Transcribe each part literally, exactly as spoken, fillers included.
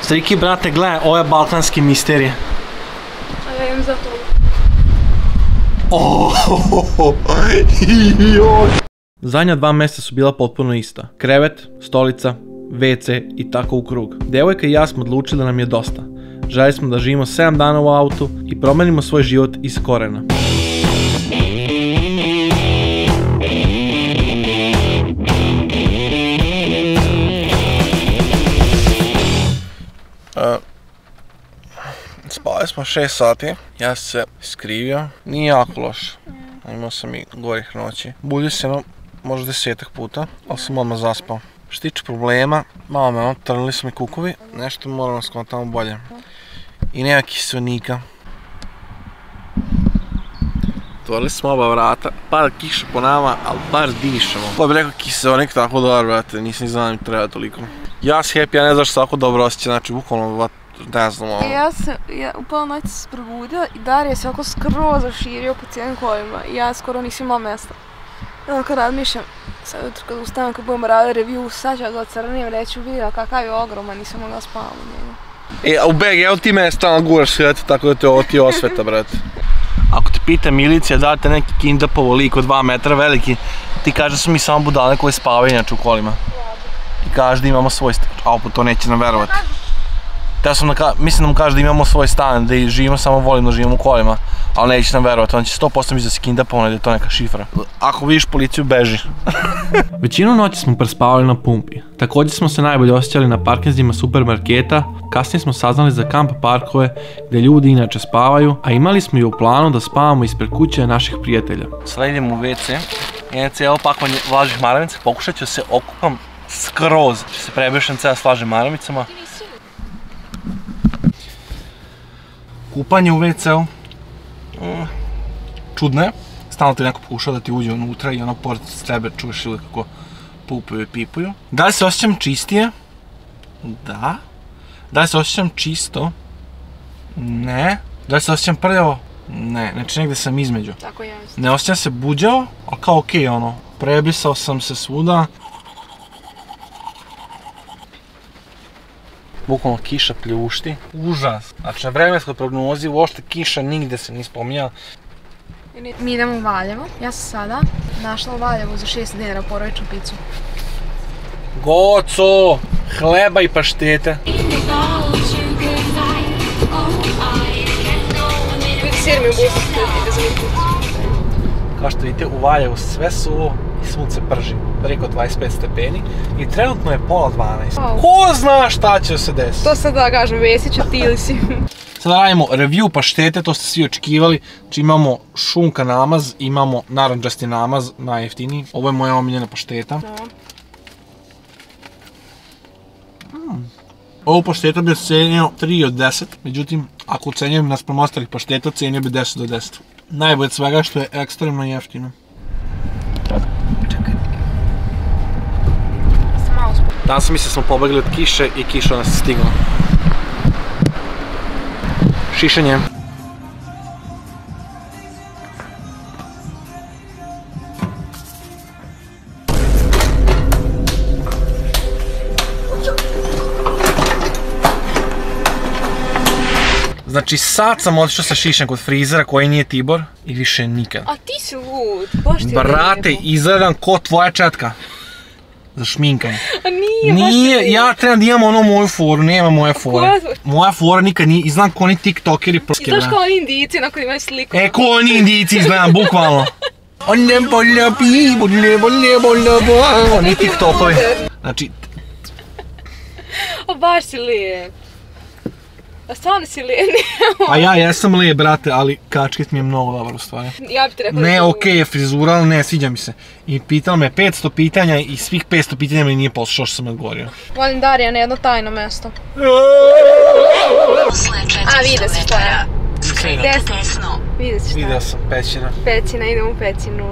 Striki, brate, gledaj, ove balkanske misterije. A ja imam za to. Zadnja dva mjesta su bila potpuno ista. Krevet, stolica, ve ce i tako u krug. Devojka i ja smo odlučili da nam je dosta. Željeli smo da živimo sedam dana u autu i promenimo svoj život iz korena. Spali smo šest sati, ja sam se skrivio, nije jako loš, imao sam i gorih noći. Budio se jedno, možda desetak puta, ali sam odmah zaspao. Što se tiče problema, malo me ono, trnili su mi kukovi, nešto moramo skontamo bolje. I nema kiselnika. Otvorili smo oba vrata, pada kiša po nama, ali bar dišemo. Ko bi rekao kiselnik tako dobar, brate, nisam ni znao da mi treba toliko. Ja s Happy, ja ne znaš što tako dobro osjeća, znači bukvalno ne znam ovo. Ja sam, ja u pola noći se probudila i Darija se ovako skroz zaširio po cijelim kolima i ja skoro nisam imala mjesta. I onda kad razmišljam, sad jutro kad ustanem, kad budemo radili review, sad ću ga ocrnim, reću vidjela kakav je ogroman, nisam mogla spavam u njegu. E, a u B G, evo ti me stalno guraš svijete, tako da te ovo ti osveta, brate. Ako te pita milicija da te neki kindapovo lik od dva metra veliki, ti kaže da su mi samo budale koje spavaju inače u kolima. I kaže da imamo svoj stan, a opet to neće nam verovati. Ja sam da, mislim da mu kaže da imamo svoj stan, da živimo, samo volimo da živimo u kolima, ali neće nam verovati, on će sto posto misli da se kindapovo, da je to neka šifra. Ako vidiš policiju, beži. Većinu noći smo prespavali na pumpi. Također smo se najbolje osjećali na parkinzima supermarketa, kasnije smo saznali za kamp parkove gdje ljudi inače spavaju, a imali smo i u planu da spavamo ispred kuće naših prijatelja. Sada idem u ve ce, jedno cijelo pakovanje vlažnih maramica, pokušat ću se okupam skroz, ću se prebrišem cijela s vlažnim maramicama. Kupanje u ve ce-u. Čudno je. Stalno ti neko pokušao da ti uđe unutra i ono pored tebe čuješ ili kako pupuju i pipuju. Da li se osjećam čistije? Da. Da li se osjećam čisto? Ne. Da li se osjećam prljavo? Ne. Znači negdje sam između. Tako ja isto. Ne osjećam se buđao, ali kao okej ono. Prebrisao sam se svuda. Bukvalno kiša pljušti. Užas. Znači na vremenskoj prognozi uopšte kiša nigde se nije spominjala. Mi idemo u Valjevo. Ja sam sada našla u Valjevu za šest dinara porodičnu picu. Goco! Hleba i paštete. Sir mi u busu ide za mi. Kao što vidite, u Valjevu sve suvo i sunce prži. Preko dvadeset pet stepeni i trenutno je pola dvanaest. Wow. Ko zna šta će se desiti? To sad da kažem, Vesiću, ti ili si. Sada radimo review paštete, to ste svi očekivali. Znači imamo šunka namaz, imamo narandžasti namaz, najjeftiniji. Ovo je moja omiljena pašteta. Mm. Ovu paštetu bi ocenio tri od deset, međutim, ako ocenjujem naspram ostalih pašteta, ocenio bi deset do deset. Najbolje od svega što je ekstremno jeftino. Danas sam mislio da smo pobegli od kiše i kiša nas je stigla. Šišanje. Znači sad sam otišao sa šišem kod frizera koji nije Tibor i više nikad. A ti si lud, baš ti je Brate, lijepo. izgledam ko tvoja četka. Za šminkanje. A nije, baš ti je Nije, lijepo. ja trebam da imam ono moju foru, nema moje fore. Koja tvoja? Moja fora nikad nije, izgledam ko oni tiktokeri. Izgledaš kao oni indijici, onako imaju sliku. E, ko oni indijici izgledam, bukvalno. One bolja pi, bolje, bolje, bolje, bolje. Oni tiktokovi. Znači, A baš si lijep. A stvarno si lijep. pa ja jesam lijep, brate, ali kačket mi je mnogo dobar u stvari. Ja bi ti rekao da Ne, si okej je frizura, ali ne, sviđa mi se. I pitala me petsto pitanja i svih petsto pitanja mi nije poslušao što sam odgovorio. Volim Darija na jedno tajno mjesto. A, vidio si što je. Desno. Vidio si što je. Vidio sam, pećina. Pećina, idemo u pećinu.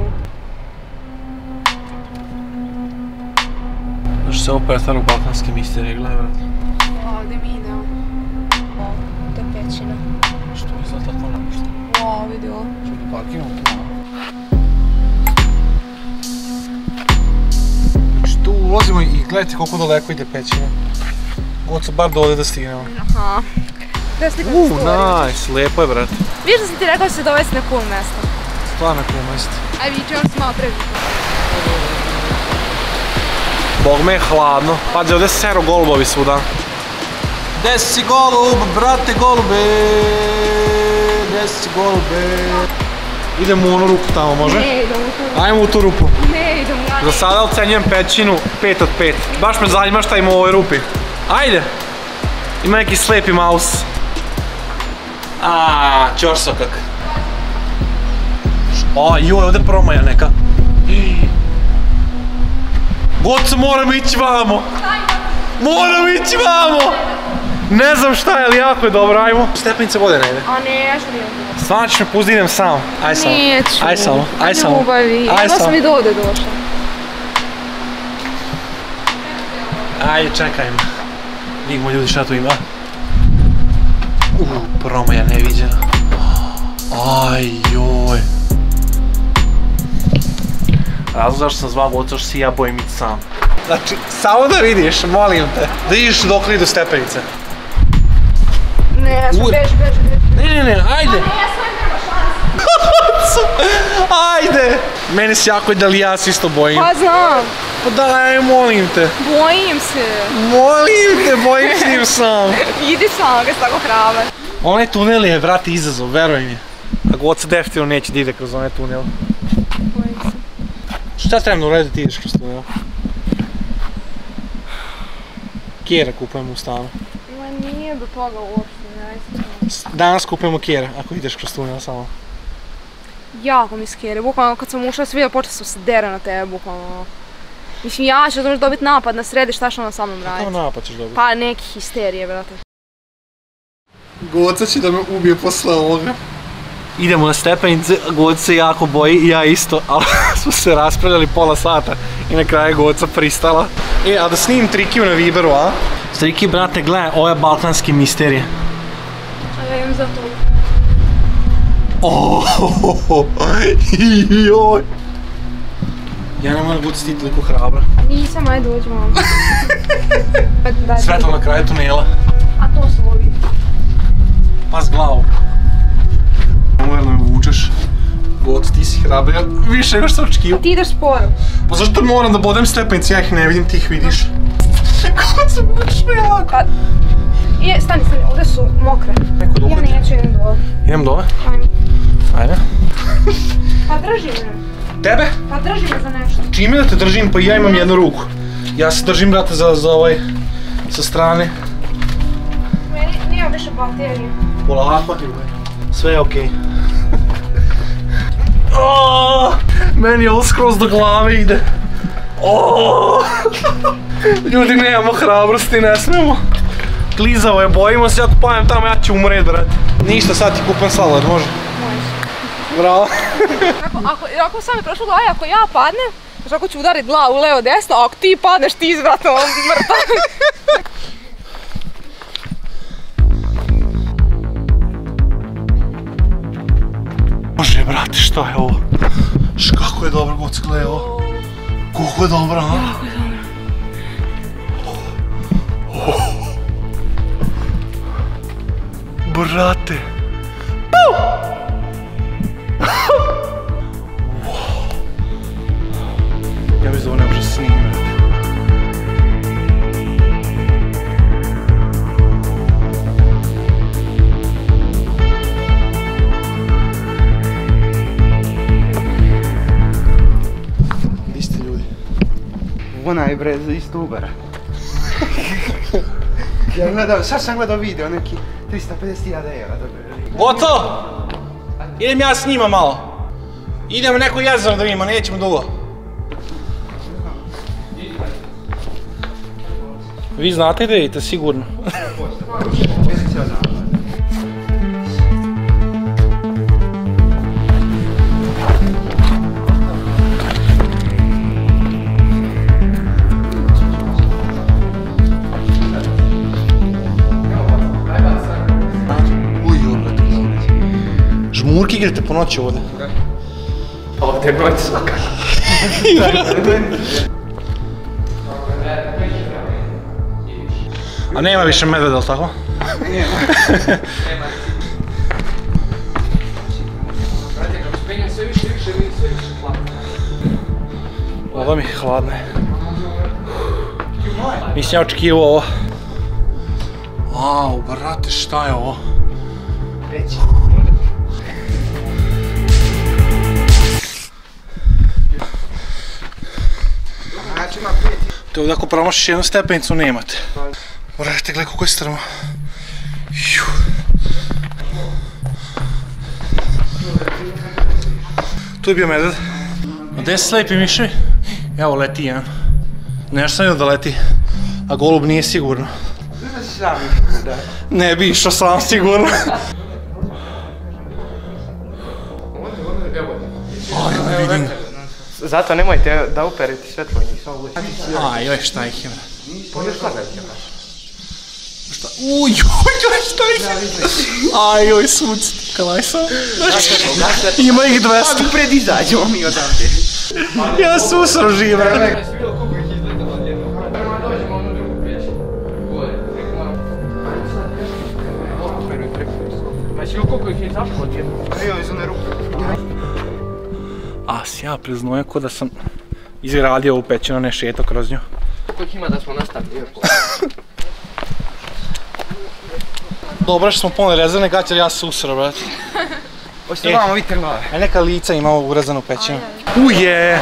Zašto se ovo pretvara u balkanske misterije, gledaj, brate. Ovdje mi idemo. To je pećina. Što izgleda tako namošta? Wow, vidi ovo. Što bi parkiramo tu malo? Znači tu ulazimo i gledajte koliko daleko ide pećina. Oco, bar dole da stignemo. Aha. Gdje slikam Uuu, storiju? nice, lijepo je, brate. Vidiš da sam ti rekao da će se dovesti na cool mjesto. Stvarno cool mjesto. Aj vidi, ono se malo previše. Bog me je hladno. Pazi, ovdje se sero golubovi svuda. Gdje si golub, brate golube? Gdje si golube? Idemo u onu rupu tamo, može? Ne, idemo u tu rupu. Ajmo u tu rupu. Ne, idemo ja. Za sada ocenjujem pećinu pet od pet. Baš me zanima šta ima u ovoj rupi. Ajde! Ima neki slepi maus. Aaaa, ćorsokak. A, joj, ovdje promaja neka. Goco, moramo ići vamo! Moramo ići vamo! Ne znam šta je, ali jako je dobro, ajmo. Stepenice vode ne ide. A ne, ja što nijem došla. Stvarno ćeš me pustiti, idem sam. Aj samo. Neću. Aj samo, aj samo. Ljubavi, jedno sam i do ovdje došla. Ajde, čekaj me. Vidimo ljudi šta tu ima. Uuu, promaja neviđena. Aj, joj. Razlog zašto sam zvao Goco što si ja bojim ići sam. Znači, samo da vidiš, molim te. Da vidiš dok li idu stepenice. Ne, ja sam beži, beži, beži. Ne, ne, ne, ajde. Ne, ja sam nema šanse. Ajde. Meni se jako je da li ja se isto bojim. Pa znam. Pa daj, molim te. Bojim se. Molim te, bojim s njim sam. Idi sam, ga si tako hrabar. Onaj tunel je, vrati, izazov, veruj mi. A Goca definitivno neće da ide kroz onaj tunel. Bojim se. Šta trebam da uraditi ti ideš kroz tunel? Kjera kupujemo u stanu. Ma nije do toga uopšte, ne iskreno. Danas kupujemo kjera, ako ideš kroz tunel samo. Jako mi skere, bukvalno kad sam ušla svi da počela sam se dera na tebe, bukvalno. Mislim, ja ću da možeš dobiti napad na sredi, šta će ona sa mnom raditi? Kako napad ćeš dobiti? Pa neki histerije, brate. Goca će da me ubije posle ovoga. Idemo na stepenice, Goca se jako boji i ja isto, ali smo se raspravljali pola sata i na kraju je Goca pristala. E, a da snimim Trikiju na Viberu, a? Triki, brate, gledaj, ovo je balkanski misterije. A ja imam za to. Ooooooho, joj. Ja ne moram biti ti toliko hrabra. Nisam, ajde dođi malo. Svetlo na kraju tunela. A to su ovi. Pas glavu. Uverno me vučeš. Goc, ti si hrabrija. Više nego što sam očekivao. Ti ideš sporo. Pa zašto moram da bodem stepenice, ja ih ne vidim, ti ih vidiš. Goc, se vučeš me jako. Je, stani, stani, ovdje su mokre. Neko da uhvati. Ja neću, idem dole. Idem dole? Ajme. Ajde. Pa drži me. Tebe? Pa drži me za nešto. Čime da te držim, pa i ja imam jednu ruku. Ja se držim, brate, za, za ovaj, sa strane. Meni nema više baterije. Polako ti uvijek. Sve je okej. Oooo, meni je ovo skroz do glave ide. Oooo. Ljudi, nemamo hrabrosti, ne smemo. Klizavo je, bojimo se, ako pajem tamo, ja ću umret, brate. Ništa, sad ti kupam salad, može? Možeš. Bravo. Ako, ako sam mi prošlo glavi, ako ja padnem, znaš ako ću udarit glavu levo desno, a ako ti padneš, ti izvratno mrtav. Bože, brate, šta je ovo? Š, kako je dobro, Goc, gledaj ovo. Kako je dobro, a? Kako je dobro. Brate. Ja mislim da ovo ne može snimati. Gdje ste ljudi? Onaj bre, iz Ubera. Ja gledao, sad sam gledao video, neki tristo pedeset hiljada eura dobili. Gotovo! Idem ja s njima malo. Idemo neko jezero da vidimo, nećemo dugo. Vi znate gdje idete, sigurno. Žmurki igrate po noći ovdje? Ovdje je noć svaka. A nema više medveda, ali tako? Nema. Brate, kako spenjam sve više, više, sve više hladno. Ovo mi je hladno. Mislim ja očekivao ovo. Au, brate, šta je ovo? Veći. Znači ima pet. To je ovdje ako promašiš jednu stepenicu nemate. Brate, gledaj kako je strmo. Tu je bio medved. A gdje se slepi miševi? Evo leti jedan. Nešto sam vidio da leti. A golub nije sigurno. Da si sam išao da. Ne bi išao sam sigurno. Aj, ne vidim. Zato nemojte da uperete svetlo njih, samo ulici. Aj, joj, šta ih ima. Poješ pogledajte baš. Šta? Uj, joj, joj, šta ih ima. Aj, joj, suci. Kalaj sam. Ima ih dvesta. Ali pred izađemo mi odavde. Ja susro živ, brate. Koliko ih je zašlo odjedno? Evo iz one ruke. A si ja priznajem ko da sam izgradio ovu pećinu, ne šetao kroz nju. Koliko ih ima da smo nastavili? Dobro što smo poneli rezervne gaće, jer ja susro, brate. Hoćete vamo vidite glave. A neka lica ima ovu urezanu pećinu. Uje!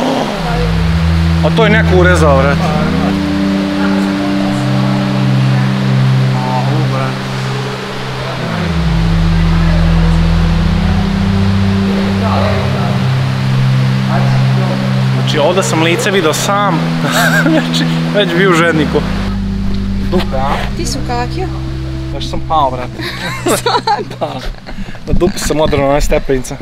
A to je neko urezao, brate. Znači ovdje sam lice vidio sam, već bio u žedniku. Dupe, a? Ti su kakio? Već sam pao, brate. Da, na dupi sam odrano na stepenica.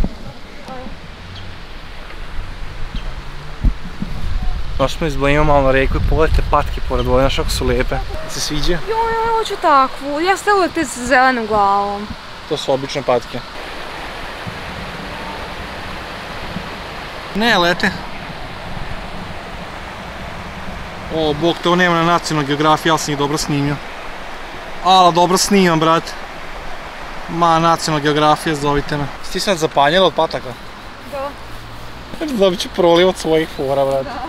Došli smo izblinimo malo na reku i pogledajte patke pored vode, znaš kako su lijepe. Se sviđa? Joj, ja hoću takvu, ja ste uvijek te sa zelenom glavom. To su obične patke. Ne, lete. O, bog te, ovo nema na nacionalnoj geografiji, ali sam ih dobro snimio. Ala, dobro snimam, brate. Ma, nacionalna geografija, zovite me. Si ti sad zapanjela od pataka? Da. Dobit ću proliv od svojih fora, brate. Da.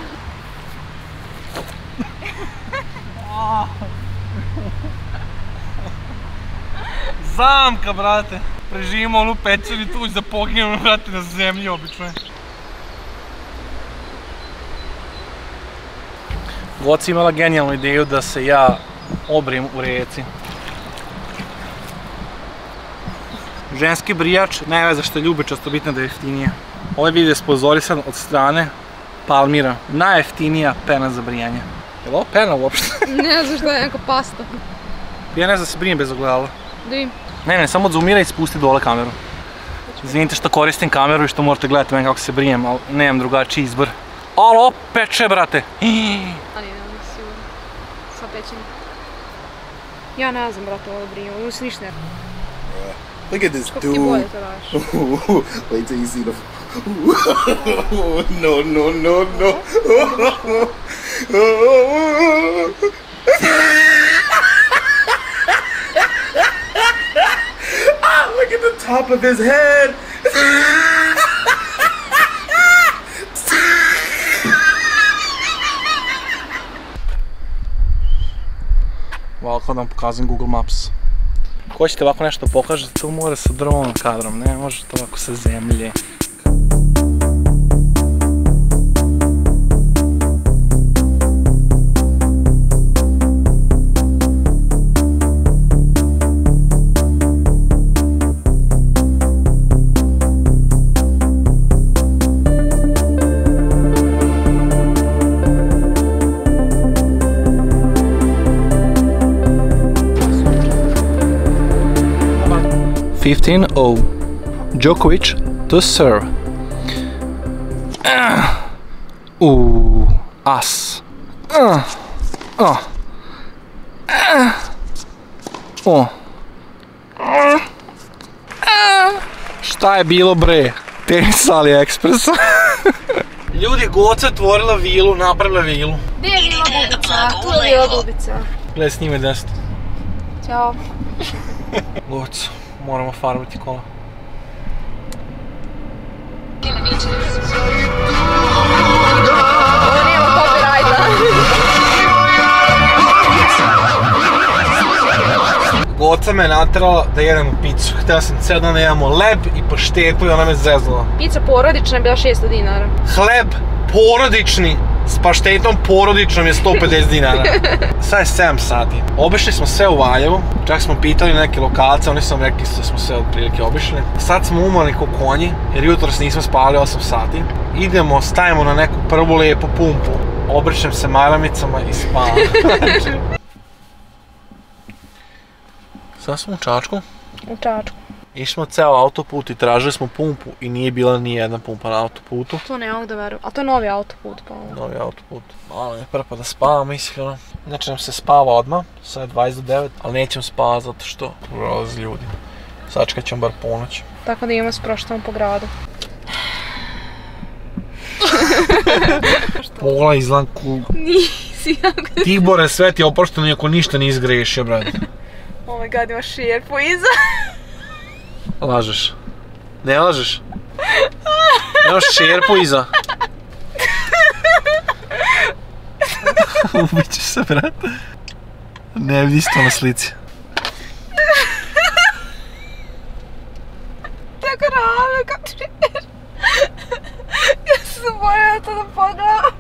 Zamka, brate. Preživimo onu pećinu i tuđ da poginemo, brate, na zemlji obično. Goci imala genijalnu ideju da se ja obrijem u rijeci. Ženski brijač, ne veze što je ljubičasto, bitno da je jeftinije. Ovaj video je sponzorisan od strane Palmira. Najjeftinija pena za brijanje. Je li ovo pena uopšte? Ne znam što je neka pasta. Ja ne znam da se brijem bez ogledala. Da im. Ne, ne, samo zoomira i spusti dole kameru. Izvinite što koristim kameru i što morate gledati meni kako se brijem, ali nemam drugačiji izbor. Alo, peče, brate! A nije, ne znam sigurno. Sva pećina. Ja ne znam, brate, ovo brijem, ovo se ništa ne. Look at this Kako ti dude. bolje to radiš? Wait till you see the. No, no, no, no. Ah, look at the top of his head. Ovako da vam pokazujem Google Maps. Ko ćete ovako nešto pokažete, to mora sa dronom kadrom, ne može to ovako sa zemlje. fifteen oh. Djokovic to serve. Uh. Ooh, as. Uh. Uh. Uh. Oh. Uh. Šta je bilo, bre? Tenis AliExpressa. Ljudi, Goca je otvorila vilu, napravila vilu. Gdje je bila bubica? Tu je bila bubica. Gledaj, snime deset. Ćao. Gocu, moramo farmiti kola. Ovo nema copyrighta. Goca me naterala da jedemo picu. Htio sam cijel dan da jedemo leb i paštetu i ona me zeznula. Pizza porodična je bila šesto dinara. Hleb porodični s paštetom porodičnom je sto pedeset dinara. Sad je sedam sati. Obišli smo sve u Valjevu. Čak smo pitali neke lokalce, oni su nam rekli da smo sve otprilike obišli. Sad smo umorni ko konji, jer jutros nismo spali osam sati. Idemo, stavimo na neku prvu lijepu pumpu. Obrćem se maramicama i spavam. Sad smo u Čačku. U Čačku. Išli smo ceo autoput i tražili smo pumpu i nije bila ni jedna pumpa na autoputu. To ne mogu da verujem, ali to je novi autoput, pa. Novi autoput. Malo je prpa da spavam, iskreno. Znači nam se spava odmah, sad je dvadeset do devet, ali nećemo spavati zato što prolazi ljudi. Sačekat ćemo bar ponoć. Tako da imamo se prošetamo po gradu. Pola izlanku. Nisi jako... Tibore, sve ti je oprošteno iako ništa nisi grešio, brate. Oh my god, imaš šerpu iza. Lažeš. Ne lažeš. Imaš šerpu iza. Ubit ćeš se, brate. Ne vidiš to na slici. Tako ravno, kako ti vidiš? Ja sam se bojala to da pogledam.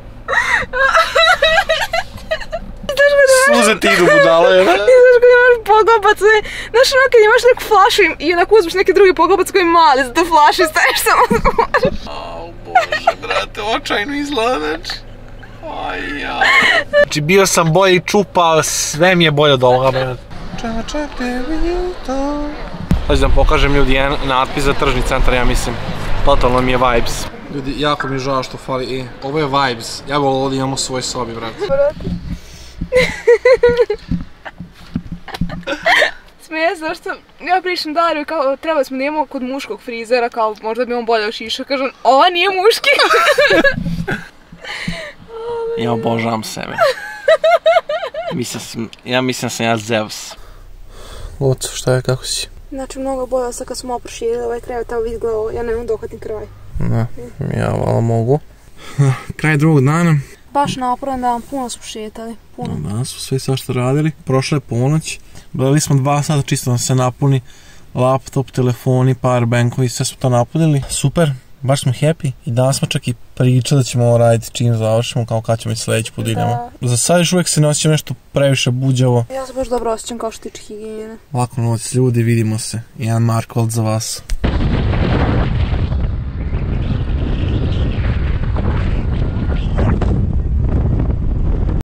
Suze ti idu budala, je, ne? Znaš kad imaš poglobac, znaš ono kad imaš neku flašu i onako uzmeš neki drugi poglobac koji je mali, za tu flašu i staviš samo na kožu. Au bože, brate, očajno izgledaš. Aj, ja. Znači bio sam bolji čupa, sve mi je bolje od ovoga, brate. Sad ću da vam pokažem ljudi jedan natpis za tržni centar, ja mislim. Totalno mi je vibes. Ljudi, jako mi je žao što fali, e, ovo je vibes. Ja bih ovdje imamo svoj sobi, brate. Smije se, što ja pričam Dariju kao trebali smo da imamo kod muškog frizera, kao možda bi on bolje ošišao, kažem, ova nije muški. Ja obožavam sebe. Mislim, ja mislim sam ja Zeus. Lucu, šta je, kako si? Znači, mnogo bolje sad kad smo oprošili ovaj krevet, ali izgledao, ja nemam dohvatni kraj. Ne, ja vala mogu. Kraj drugog dana. Baš naporan dan, puno smo šetali, puno. Danas smo sve svašta radili. Prošla je ponoć. Gledali smo dva sata čisto da se napuni laptop, telefoni, powerbankovi, sve smo to napunili. Super, baš smo happy. I danas smo čak i pričali da ćemo ovo raditi čim završimo, kao kad ćemo i sljedeći put idemo. Za sad još uvijek se ne osjećam nešto previše buđavo. Ja se baš dobro osjećam kao što tiče higijene. Lako noć ljudi, vidimo se. Jedan Markold za vas.